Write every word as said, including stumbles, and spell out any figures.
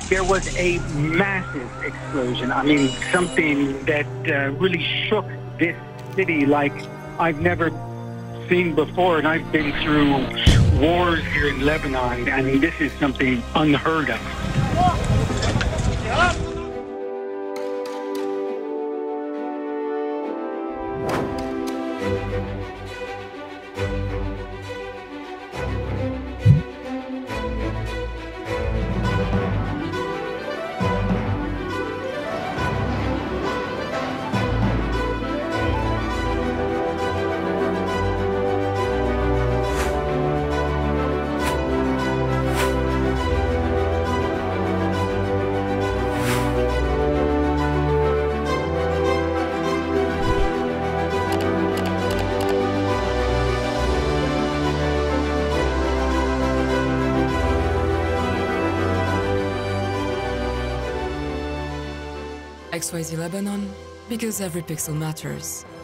There was a massive explosion. I mean, something that uh, really shook this city like I've never seen before. And I've been through wars here in Lebanon, and this is something unheard of. X Y Z Lebanon, because every pixel matters.